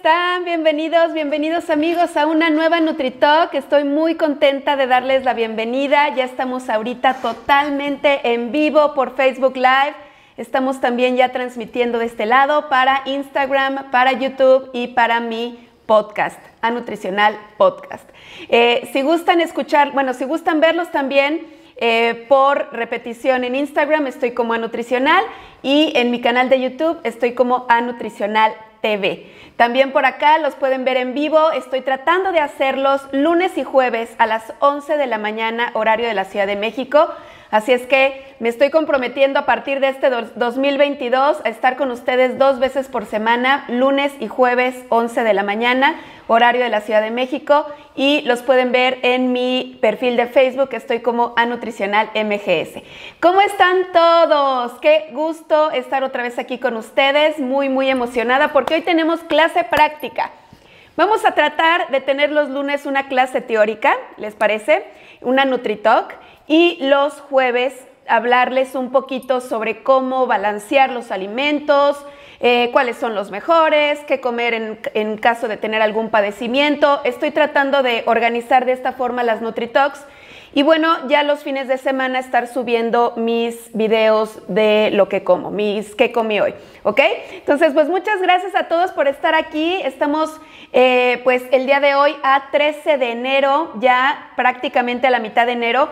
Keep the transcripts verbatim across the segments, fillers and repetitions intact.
están? Bienvenidos, bienvenidos amigos a una nueva NutriTalk. Estoy muy contenta de darles la bienvenida. Ya estamos ahorita totalmente en vivo por Facebook Live. Estamos también ya transmitiendo de este lado para Instagram, para YouTube y para mi podcast, A Nutricional Podcast. Eh, si gustan escuchar, bueno, si gustan verlos también eh, por repetición en Instagram, estoy como A Nutricional, y en mi canal de YouTube estoy como A Nutricional T V. También por acá los pueden ver en vivo. Estoy tratando de hacerlos lunes y jueves a las once de la mañana, horario de la Ciudad de México. Así es que me estoy comprometiendo a partir de este dos mil veintidós a estar con ustedes dos veces por semana, lunes y jueves, once de la mañana, horario de la Ciudad de México. Y los pueden ver en mi perfil de Facebook, estoy como A Nutricional M G S. ¿Cómo están todos? Qué gusto estar otra vez aquí con ustedes, muy muy emocionada porque hoy tenemos clase práctica. Vamos a tratar de tener los lunes una clase teórica, ¿les parece? Una NutriTalk. Y los jueves hablarles un poquito sobre cómo balancear los alimentos, eh, cuáles son los mejores, qué comer en, en caso de tener algún padecimiento. Estoy tratando de organizar de esta forma las NutriTalks. Y bueno, ya los fines de semana estar subiendo mis videos de lo que como, mis qué comí hoy, ¿ok? Entonces, pues muchas gracias a todos por estar aquí. Estamos, eh, pues el día de hoy a trece de enero, ya prácticamente a la mitad de enero.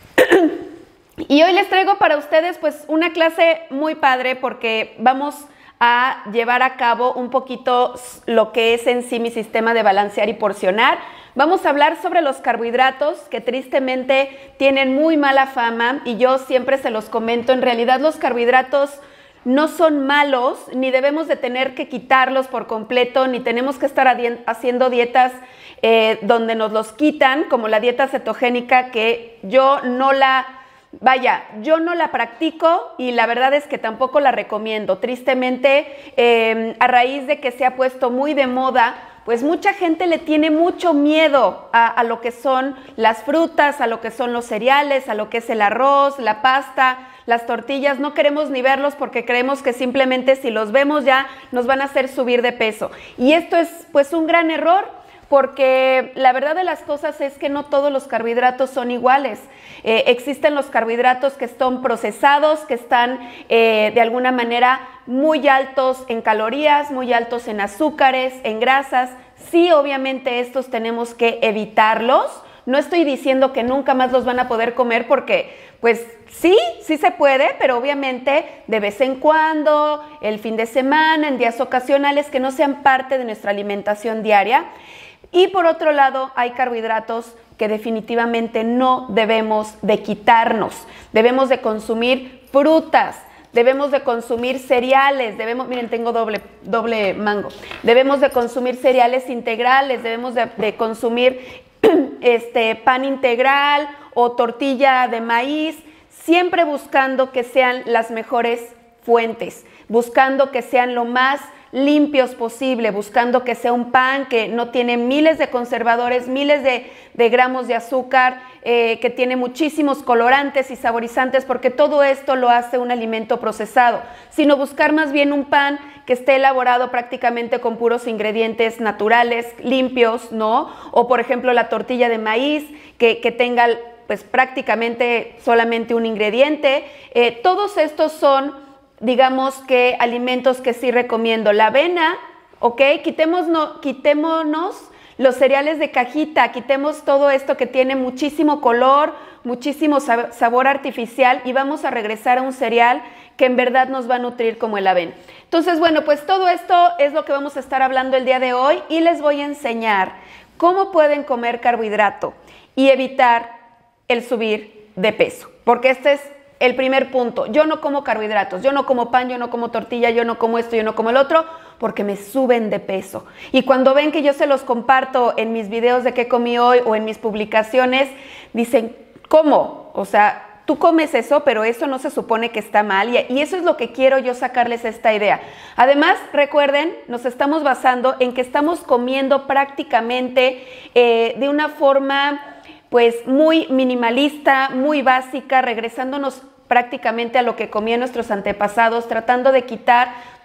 Y hoy les traigo para ustedes pues una clase muy padre porque vamos a llevar a cabo un poquito lo que es en sí mi sistema de balancear y porcionar. Vamos a hablar sobre los carbohidratos que tristemente tienen muy mala fama y yo siempre se los comento. En realidad los carbohidratos no son malos, ni debemos de tener que quitarlos por completo, ni tenemos que estar haciendo dietas eh, donde nos los quitan, como la dieta cetogénica, que yo no la, vaya, yo no la practico y la verdad es que tampoco la recomiendo. Tristemente, eh, a raíz de que se ha puesto muy de moda, pues mucha gente le tiene mucho miedo a, a lo que son las frutas, a lo que son los cereales, a lo que es el arroz, la pasta, las tortillas. No queremos ni verlos porque creemos que simplemente si los vemos ya nos van a hacer subir de peso. Y esto es pues un gran error porque la verdad de las cosas es que no todos los carbohidratos son iguales. Eh, existen los carbohidratos que están procesados, que están eh, de alguna manera muy altos en calorías, muy altos en azúcares, en grasas. Sí, obviamente estos tenemos que evitarlos. No estoy diciendo que nunca más los van a poder comer porque, pues sí, sí se puede, pero obviamente de vez en cuando, el fin de semana, en días ocasionales que no sean parte de nuestra alimentación diaria. Y por otro lado, hay carbohidratos que definitivamente no debemos de quitarnos. Debemos de consumir frutas, debemos de consumir cereales, debemos, miren, tengo doble, doble mango. Debemos de consumir cereales integrales, debemos de, de consumir este, pan integral o tortilla de maíz, siempre buscando que sean las mejores fuentes, buscando que sean lo más limpios posible, buscando que sea un pan que no tiene miles de conservadores, miles de, de gramos de azúcar, eh, que tiene muchísimos colorantes y saborizantes, porque todo esto lo hace un alimento procesado, sino buscar más bien un pan que esté elaborado prácticamente con puros ingredientes naturales, limpios, ¿no? O por ejemplo la tortilla de maíz, que, que tenga pues prácticamente solamente un ingrediente. Eh, todos estos son, digamos que alimentos que sí recomiendo. La avena, ¿ok? Quitémonos, quitémonos los cereales de cajita, quitemos todo esto que tiene muchísimo color, muchísimo sabor artificial y vamos a regresar a un cereal que en verdad nos va a nutrir como el avena. Entonces, bueno, pues todo esto es lo que vamos a estar hablando el día de hoy y les voy a enseñar cómo pueden comer carbohidrato y evitar el subir de peso, porque este es el primer punto. Yo no como carbohidratos, yo no como pan, yo no como tortilla, yo no como esto, yo no como el otro, porque me suben de peso. Y cuando ven que yo se los comparto en mis videos de qué comí hoy o en mis publicaciones, dicen, ¿cómo? O sea, tú comes eso, pero eso no se supone que está mal. Y, y eso es lo que quiero yo sacarles esta idea. Además, recuerden, nos estamos basando en que estamos comiendo prácticamente eh, de una forma pues muy minimalista, muy básica, regresándonos prácticamente a lo que comían nuestros antepasados, tratando de quitar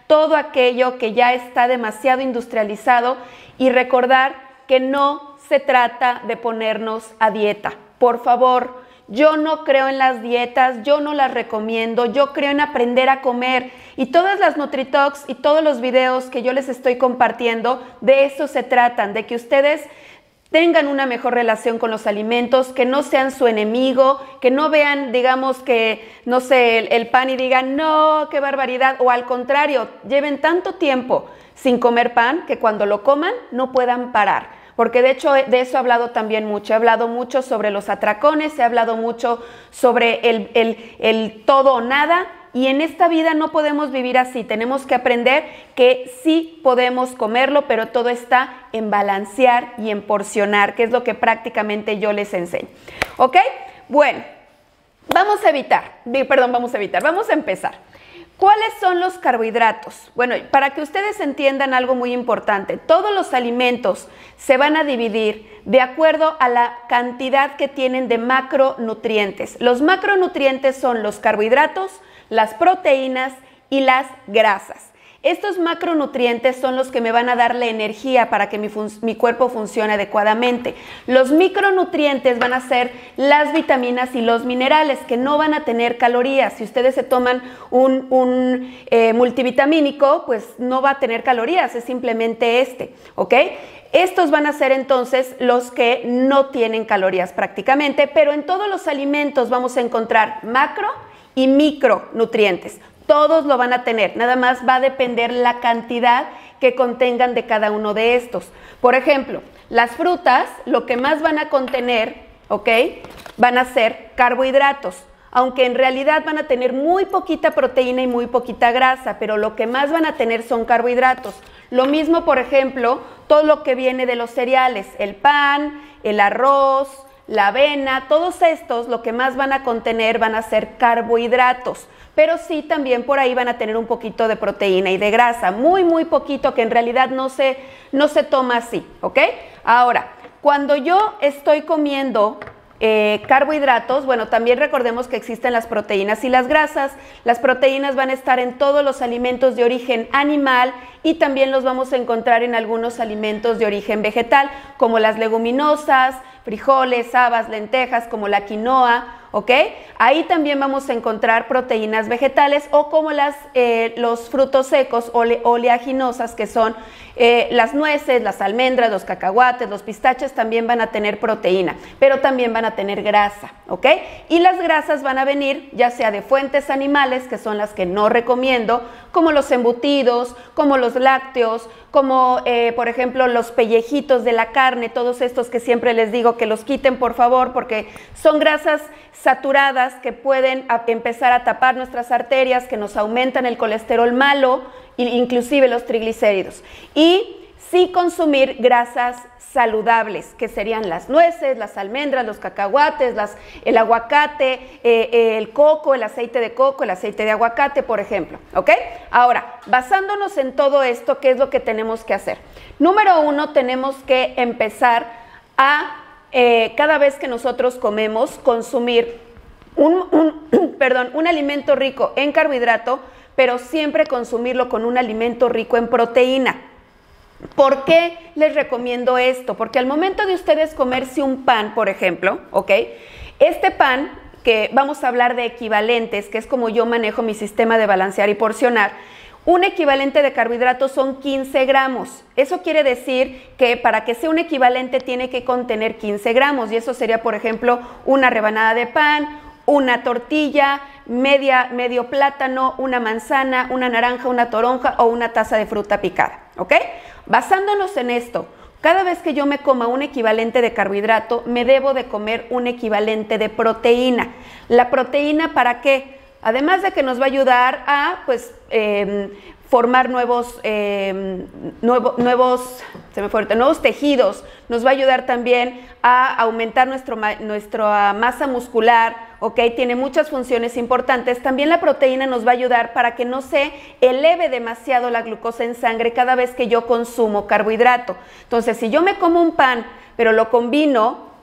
todo aquello que ya está demasiado industrializado y recordar que no se trata de ponernos a dieta. Por favor, yo no creo en las dietas, yo no las recomiendo, yo creo en aprender a comer y todas las NutriTalks y todos los videos que yo les estoy compartiendo, de eso se tratan, de que ustedes tengan una mejor relación con los alimentos, que no sean su enemigo, que no vean, digamos, que, no sé, el, el pan y digan, no, qué barbaridad, o al contrario, lleven tanto tiempo sin comer pan que cuando lo coman no puedan parar. Porque de hecho de eso he hablado también mucho, he hablado mucho sobre los atracones, he hablado mucho sobre el, el, el todo o nada, y en esta vida no podemos vivir así, tenemos que aprender que sí podemos comerlo, pero todo está en balancear y en porcionar, que es lo que prácticamente yo les enseño. ¿Ok? Bueno, vamos a evitar, perdón, vamos a evitar, vamos a empezar. ¿Cuáles son los carbohidratos? Bueno, para que ustedes entiendan algo muy importante, todos los alimentos se van a dividir de acuerdo a la cantidad que tienen de macronutrientes. Los macronutrientes son los carbohidratos, las proteínas y las grasas. Estos macronutrientes son los que me van a dar la energía para que mi, mi cuerpo funcione adecuadamente. Los micronutrientes van a ser las vitaminas y los minerales que no van a tener calorías. Si ustedes se toman un, un eh, multivitamínico, pues no va a tener calorías, es simplemente este, ¿ok? Estos van a ser entonces los que no tienen calorías prácticamente, pero en todos los alimentos vamos a encontrar macro y micronutrientes. Todos lo van a tener, nada más va a depender la cantidad que contengan de cada uno de estos. Por ejemplo, las frutas, lo que más van a contener, ¿ok? Van a ser carbohidratos, aunque en realidad van a tener muy poquita proteína y muy poquita grasa, pero lo que más van a tener son carbohidratos. Lo mismo, por ejemplo, todo lo que viene de los cereales, el pan, el arroz, la avena, todos estos lo que más van a contener van a ser carbohidratos. Pero sí también por ahí van a tener un poquito de proteína y de grasa, muy muy poquito, que en realidad no se, no se toma así, ¿ok? Ahora, cuando yo estoy comiendo eh, carbohidratos, bueno, también recordemos que existen las proteínas y las grasas. Las proteínas van a estar en todos los alimentos de origen animal y también los vamos a encontrar en algunos alimentos de origen vegetal, como las leguminosas, frijoles, habas, lentejas, como la quinoa, ¿ok? Ahí también vamos a encontrar proteínas vegetales o como las, eh, los frutos secos ole, oleaginosas, que son eh, las nueces, las almendras, los cacahuates, los pistaches, también van a tener proteína, pero también van a tener grasa, ¿ok? Y las grasas van a venir ya sea de fuentes animales, que son las que no recomiendo, como los embutidos, como los lácteos, como eh, por ejemplo los pellejitos de la carne, todos estos que siempre les digo que los quiten por favor, porque son grasas saturadas que pueden a, empezar a tapar nuestras arterias, que nos aumentan el colesterol malo e inclusive los triglicéridos. Y sí consumir grasas saludables, que serían las nueces, las almendras, los cacahuates, las, el aguacate, eh, eh, el coco, el aceite de coco, el aceite de aguacate, por ejemplo, ¿ok? Ahora, basándonos en todo esto, ¿qué es lo que tenemos que hacer? Número uno, tenemos que empezar a, eh, cada vez que nosotros comemos, consumir un, un, perdón, un alimento rico en carbohidrato, pero siempre consumirlo con un alimento rico en proteína. ¿Por qué les recomiendo esto? Porque al momento de ustedes comerse un pan, por ejemplo, ¿ok? Este pan, que vamos a hablar de equivalentes, que es como yo manejo mi sistema de balancear y porcionar, un equivalente de carbohidratos son quince gramos. Eso quiere decir que para que sea un equivalente tiene que contener quince gramos, y eso sería, por ejemplo, una rebanada de pan, una tortilla, media, medio plátano, una manzana, una naranja, una toronja o una taza de fruta picada, ¿ok? Basándonos en esto, cada vez que yo me coma un equivalente de carbohidrato, me debo de comer un equivalente de proteína. ¿La proteína para qué? Además de que nos va a ayudar a, pues, eh, formar nuevos, eh, nuevo, nuevos, se me fue ahorita, nuevos tejidos, nos va a ayudar también a aumentar nuestro, nuestra masa muscular, ¿ok? Tiene muchas funciones importantes. También la proteína nos va a ayudar para que no se eleve demasiado la glucosa en sangre cada vez que yo consumo carbohidrato. Entonces, si yo me como un pan, pero lo combino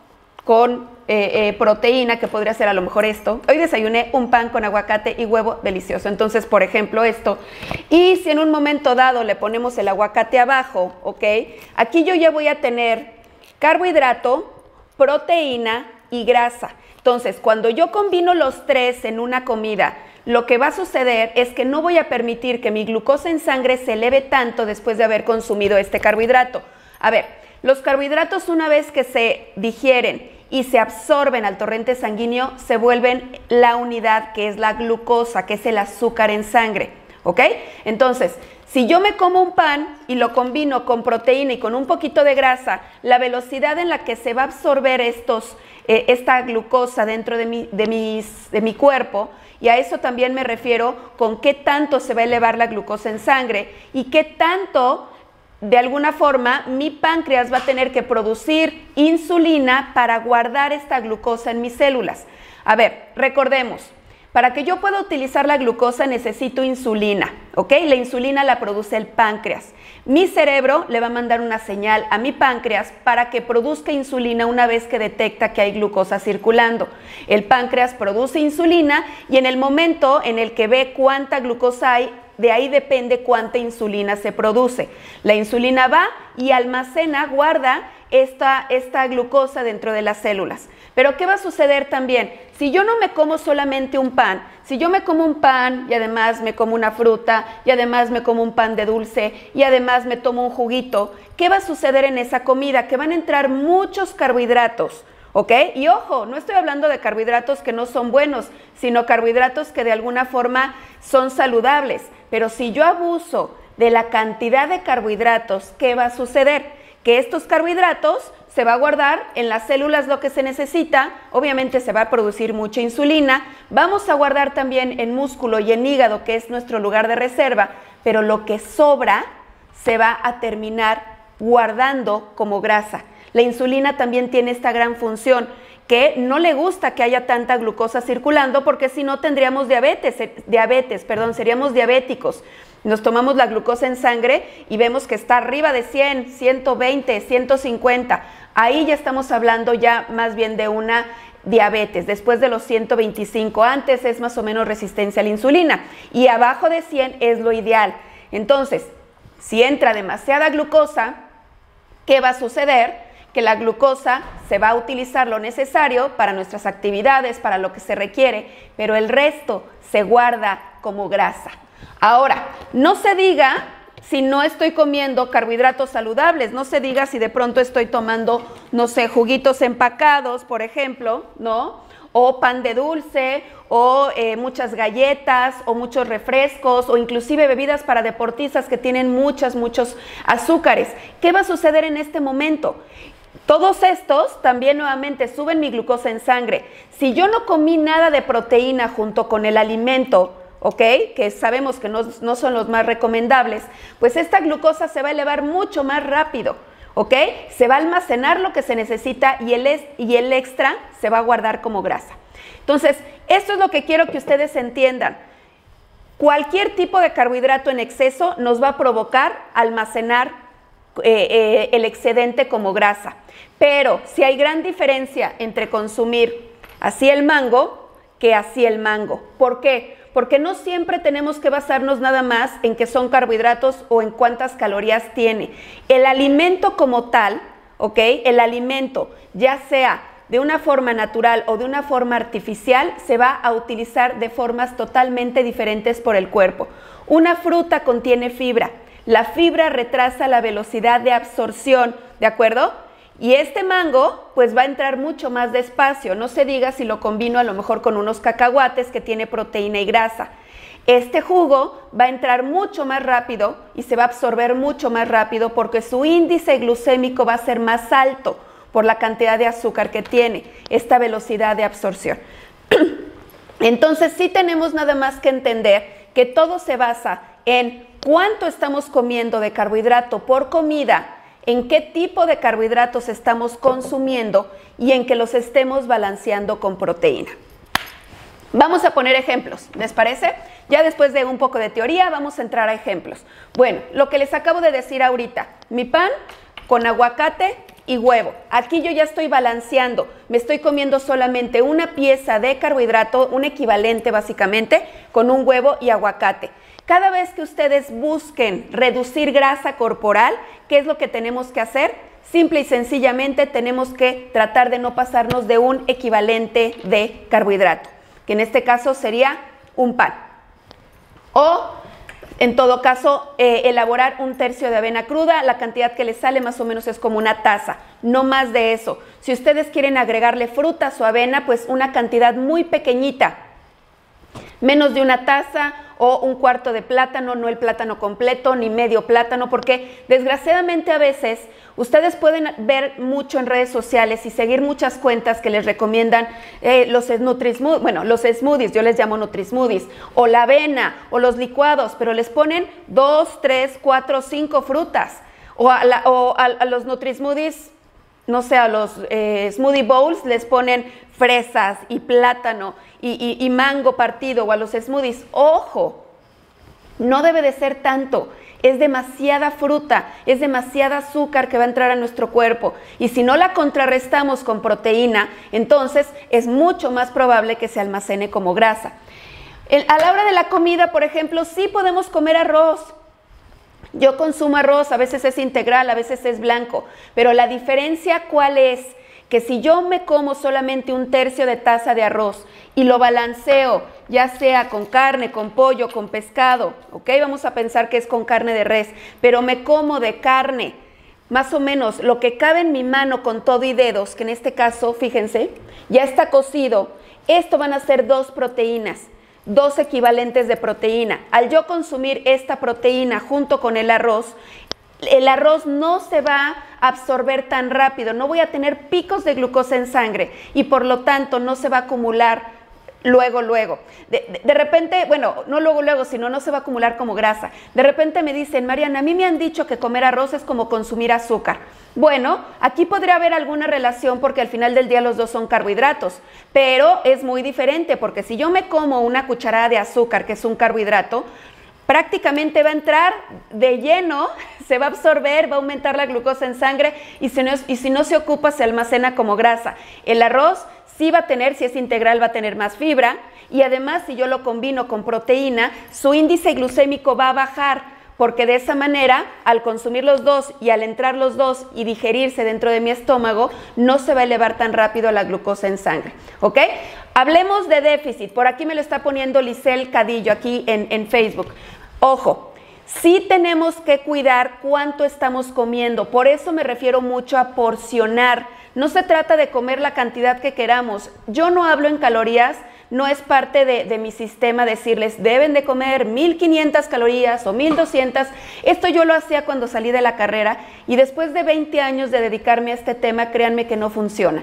con eh, eh, proteína, que podría ser a lo mejor esto. Hoy desayuné un pan con aguacate y huevo delicioso. Entonces, por ejemplo, esto. Y si en un momento dado le ponemos el aguacate abajo, ¿ok? Aquí yo ya voy a tener carbohidrato, proteína y grasa. Entonces, cuando yo combino los tres en una comida, lo que va a suceder es que no voy a permitir que mi glucosa en sangre se eleve tanto después de haber consumido este carbohidrato. A ver, los carbohidratos, una vez que se digieren y se absorben al torrente sanguíneo, se vuelven la unidad que es la glucosa, que es el azúcar en sangre, ¿ok? Entonces, si yo me como un pan y lo combino con proteína y con un poquito de grasa, la velocidad en la que se va a absorber estos, eh, esta glucosa dentro de mi, de, mis, de mi cuerpo, y a eso también me refiero con qué tanto se va a elevar la glucosa en sangre y qué tanto, de alguna forma, mi páncreas va a tener que producir insulina para guardar esta glucosa en mis células. A ver, recordemos. Para que yo pueda utilizar la glucosa necesito insulina, ¿ok? La insulina la produce el páncreas. Mi cerebro le va a mandar una señal a mi páncreas para que produzca insulina una vez que detecta que hay glucosa circulando. El páncreas produce insulina y en el momento en el que ve cuánta glucosa hay, de ahí depende cuánta insulina se produce. La insulina va y almacena, guarda esta, esta glucosa dentro de las células. Pero ¿qué va a suceder también? Si yo no me como solamente un pan, si yo me como un pan y además me como una fruta y además me como un pan de dulce y además me tomo un juguito, ¿qué va a suceder en esa comida? Que van a entrar muchos carbohidratos, ¿ok? Y ojo, no estoy hablando de carbohidratos que no son buenos, sino carbohidratos que de alguna forma son saludables. Pero si yo abuso de la cantidad de carbohidratos, ¿qué va a suceder? Que estos carbohidratos se va a guardar en las células lo que se necesita, obviamente se va a producir mucha insulina, vamos a guardar también en músculo y en hígado, que es nuestro lugar de reserva, pero lo que sobra se va a terminar guardando como grasa. La insulina también tiene esta gran función, que no le gusta que haya tanta glucosa circulando, porque si no tendríamos diabetes, diabetes, perdón, seríamos diabéticos. Nos tomamos la glucosa en sangre y vemos que está arriba de cien, ciento veinte, ciento cincuenta. Ahí ya estamos hablando ya más bien de una diabetes, después de los ciento veinticinco. Antes es más o menos resistencia a la insulina y abajo de cien es lo ideal. Entonces, si entra demasiada glucosa, ¿qué va a suceder? Que la glucosa se va a utilizar lo necesario para nuestras actividades, para lo que se requiere, pero el resto se guarda como grasa. Ahora, no se diga si no estoy comiendo carbohidratos saludables, no se diga si de pronto estoy tomando, no sé, juguitos empacados, por ejemplo, ¿no? O pan de dulce, o eh, muchas galletas, o muchos refrescos, o inclusive bebidas para deportistas que tienen muchas, muchos azúcares. ¿Qué va a suceder en este momento? Todos estos también nuevamente suben mi glucosa en sangre. Si yo no comí nada de proteína junto con el alimento, ¿ok? Que sabemos que no, no son los más recomendables, pues esta glucosa se va a elevar mucho más rápido, ¿ok? Se va a almacenar lo que se necesita y el, es, y el extra se va a guardar como grasa. Entonces, esto es lo que quiero que ustedes entiendan. Cualquier tipo de carbohidrato en exceso nos va a provocar almacenar eh, eh, el excedente como grasa. Pero si hay gran diferencia entre consumir así el mango que así el mango. ¿Por qué? Porque no siempre tenemos que basarnos nada más en que son carbohidratos o en cuántas calorías tiene. El alimento como tal, ¿ok? El alimento, ya sea de una forma natural o de una forma artificial, se va a utilizar de formas totalmente diferentes por el cuerpo. Una fruta contiene fibra. La fibra retrasa la velocidad de absorción, ¿de acuerdo? Y este mango pues va a entrar mucho más despacio, no se diga si lo combino a lo mejor con unos cacahuates que tiene proteína y grasa. Este jugo va a entrar mucho más rápido y se va a absorber mucho más rápido porque su índice glucémico va a ser más alto por la cantidad de azúcar que tiene, esta velocidad de absorción. Entonces sí tenemos nada más que entender que todo se basa en cuánto estamos comiendo de carbohidrato por comida, en qué tipo de carbohidratos estamos consumiendo y en que los estemos balanceando con proteína. Vamos a poner ejemplos, ¿les parece? Ya después de un poco de teoría vamos a entrar a ejemplos. Bueno, lo que les acabo de decir ahorita, mi pan con aguacate y huevo. Aquí yo ya estoy balanceando, me estoy comiendo solamente una pieza de carbohidrato, un equivalente básicamente, con un huevo y aguacate. Cada vez que ustedes busquen reducir grasa corporal, ¿qué es lo que tenemos que hacer? Simple y sencillamente tenemos que tratar de no pasarnos de un equivalente de carbohidrato, que en este caso sería un pan. O, en todo caso, eh, elaborar un tercio de avena cruda, la cantidad que les sale más o menos es como una taza, no más de eso. Si ustedes quieren agregarle frutas o avena, pues una cantidad muy pequeñita, menos de una taza o un cuarto de plátano, no el plátano completo ni medio plátano, porque desgraciadamente a veces ustedes pueden ver mucho en redes sociales y seguir muchas cuentas que les recomiendan eh, los Nutri-Smoothies, bueno, los smoothies, yo les llamo Nutri-Smoothies, o la avena, o los licuados, pero les ponen dos, tres, cuatro, cinco frutas, o a, la, o a, a los Nutri-Smoothies, no sé, a los eh, smoothie bowls les ponen fresas y plátano y, y, y mango partido, o a los smoothies. ¡Ojo! No debe de ser tanto. Es demasiada fruta, es demasiada azúcar que va a entrar a nuestro cuerpo. Y si no la contrarrestamos con proteína, entonces es mucho más probable que se almacene como grasa. El, a la hora de la comida, por ejemplo, sí podemos comer arroz. Yo consumo arroz, a veces es integral, a veces es blanco, pero la diferencia ¿cuál es? Que si yo me como solamente un tercio de taza de arroz y lo balanceo, ya sea con carne, con pollo, con pescado, ¿ok? Vamos a pensar que es con carne de res, pero me como de carne, más o menos lo que cabe en mi mano con todo y dedos, que en este caso, fíjense, ya está cocido, esto van a ser dos proteínas. Dos equivalentes de proteína. Al yo consumir esta proteína junto con el arroz, el arroz no se va a absorber tan rápido, no voy a tener picos de glucosa en sangre y por lo tanto no se va a acumular luego, luego. De, de, de repente, bueno, no luego, luego, sino no se va a acumular como grasa. De repente me dicen, Mariana, a mí me han dicho que comer arroz es como consumir azúcar. Bueno, aquí podría haber alguna relación porque al final del día los dos son carbohidratos, pero es muy diferente porque si yo me como una cucharada de azúcar, que es un carbohidrato, prácticamente va a entrar de lleno, se va a absorber, va a aumentar la glucosa en sangre y si no, y si no se ocupa se almacena como grasa. El arroz sí va a tener, si es integral, va a tener más fibra y además si yo lo combino con proteína, su índice glucémico va a bajar porque de esa manera, al consumir los dos y al entrar los dos y digerirse dentro de mi estómago, no se va a elevar tan rápido la glucosa en sangre, ¿ok? Hablemos de déficit, por aquí me lo está poniendo Lisel Cadillo, aquí en, en Facebook. Ojo, sí tenemos que cuidar cuánto estamos comiendo, por eso me refiero mucho a porcionar. No se trata de comer la cantidad que queramos. Yo no hablo en calorías, no es parte de, de mi sistema decirles deben de comer mil quinientas calorías o mil doscientas. Esto yo lo hacía cuando salí de la carrera y después de veinte años de dedicarme a este tema, créanme que no funciona.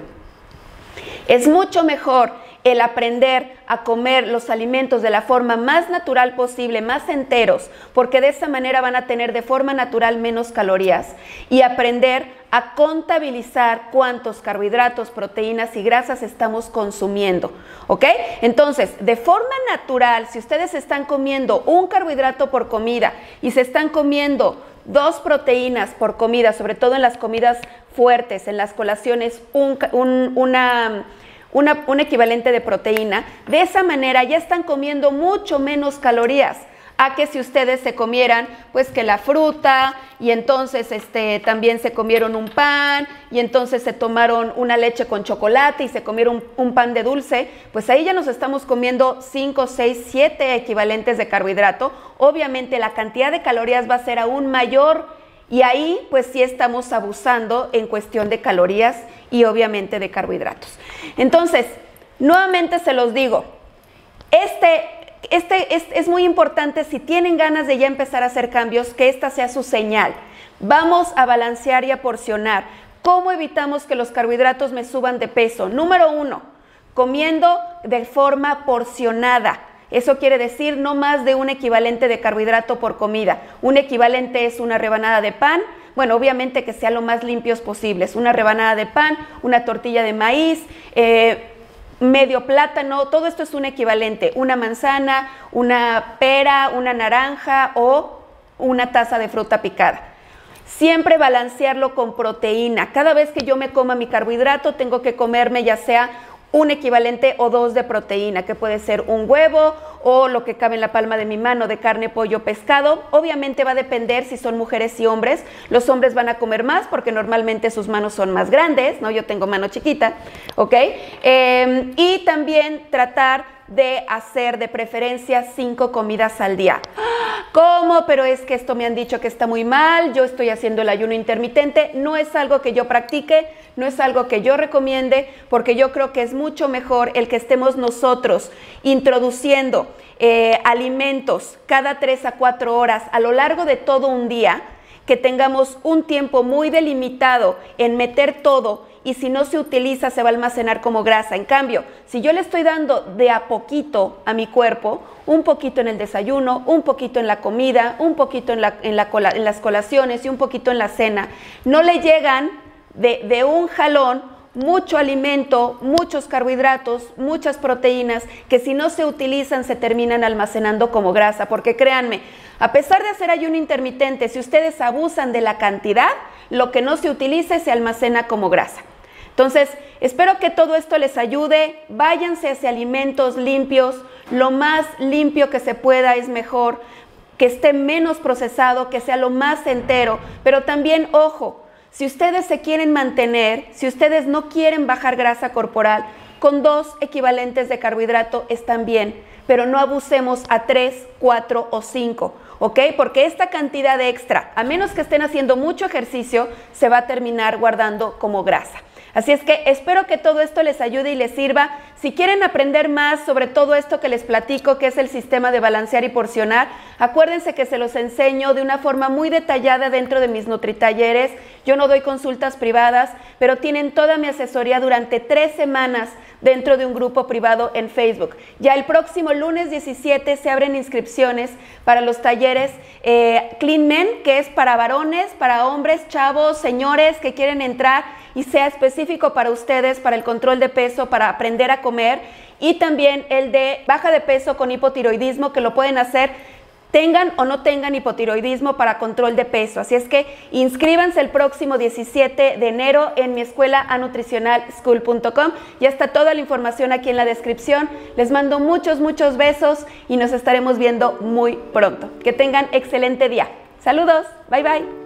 Es mucho mejor el aprender a comer los alimentos de la forma más natural posible, más enteros, porque de esa manera van a tener de forma natural menos calorías y aprender a contabilizar cuántos carbohidratos, proteínas y grasas estamos consumiendo, ¿ok? Entonces, de forma natural, si ustedes están comiendo un carbohidrato por comida y se están comiendo dos proteínas por comida, sobre todo en las comidas fuertes, en las colaciones, un, un, una... Una, un equivalente de proteína, de esa manera ya están comiendo mucho menos calorías a que si ustedes se comieran pues que la fruta y entonces este, también se comieron un pan y entonces se tomaron una leche con chocolate y se comieron un, un pan de dulce, pues ahí ya nos estamos comiendo cinco, seis, siete equivalentes de carbohidrato. Obviamente la cantidad de calorías va a ser aún mayor y ahí pues sí estamos abusando en cuestión de calorías y obviamente de carbohidratos. Entonces, nuevamente se los digo, este, este es, es muy importante si tienen ganas de ya empezar a hacer cambios, que esta sea su señal. Vamos a balancear y a porcionar. ¿Cómo evitamos que los carbohidratos me suban de peso? Número uno, comiendo de forma porcionada. Eso quiere decir no más de un equivalente de carbohidrato por comida. Un equivalente es una rebanada de pan, bueno, obviamente que sea lo más limpios posibles. Una rebanada de pan, una tortilla de maíz, eh, medio plátano, todo esto es un equivalente. Una manzana, una pera, una naranja o una taza de fruta picada. Siempre balancearlo con proteína. Cada vez que yo me coma mi carbohidrato, tengo que comerme ya sea un equivalente o dos de proteína, que puede ser un huevo o lo que cabe en la palma de mi mano de carne, pollo, pescado. Obviamente va a depender si son mujeres y hombres. Los hombres van a comer más porque normalmente sus manos son más grandes, ¿no? Yo tengo mano chiquita, ¿ok? Eh, y también tratar de hacer de preferencia cinco comidas al día. ¿Cómo? Pero es que esto me han dicho que está muy mal, yo estoy haciendo el ayuno intermitente. No es algo que yo practique, no es algo que yo recomiende, porque yo creo que es mucho mejor el que estemos nosotros introduciendo eh, alimentos cada tres a cuatro horas a lo largo de todo un día, que tengamos un tiempo muy delimitado en meter todo, y si no se utiliza se va a almacenar como grasa. En cambio, si yo le estoy dando de a poquito a mi cuerpo, un poquito en el desayuno, un poquito en la comida, un poquito en, la, en, la cola, en las colaciones y un poquito en la cena, no le llegan de, de un jalón mucho alimento, muchos carbohidratos, muchas proteínas, que si no se utilizan se terminan almacenando como grasa. Porque créanme, a pesar de hacer ayuno intermitente, si ustedes abusan de la cantidad, lo que no se utilice se almacena como grasa. Entonces, espero que todo esto les ayude. Váyanse hacia alimentos limpios, lo más limpio que se pueda es mejor, que esté menos procesado, que sea lo más entero, pero también, ojo, si ustedes se quieren mantener, si ustedes no quieren bajar grasa corporal, con dos equivalentes de carbohidrato están bien, pero no abusemos a tres, cuatro o cinco, ¿ok? Porque esta cantidad extra, a menos que estén haciendo mucho ejercicio, se va a terminar guardando como grasa. Así es que espero que todo esto les ayude y les sirva. Si quieren aprender más sobre todo esto que les platico, que es el sistema de balancear y porcionar, acuérdense que se los enseño de una forma muy detallada dentro de mis NutriTalleres. Yo no doy consultas privadas, pero tienen toda mi asesoría durante tres semanas dentro de un grupo privado en Facebook. Ya el próximo lunes diecisiete se abren inscripciones para los talleres eh, Clean Men, que es para varones, para hombres, chavos, señores que quieren entrar y sea específico para ustedes, para el control de peso, para aprender a comer, y también el de baja de peso con hipotiroidismo, que lo pueden hacer tengan o no tengan hipotiroidismo, para control de peso. Así es que inscríbanse el próximo diecisiete de enero en mi escuela a nutricional school punto com. Ya está toda la información aquí en la descripción. Les mando muchos, muchos besos y nos estaremos viendo muy pronto. Que tengan excelente día. Saludos. Bye, bye.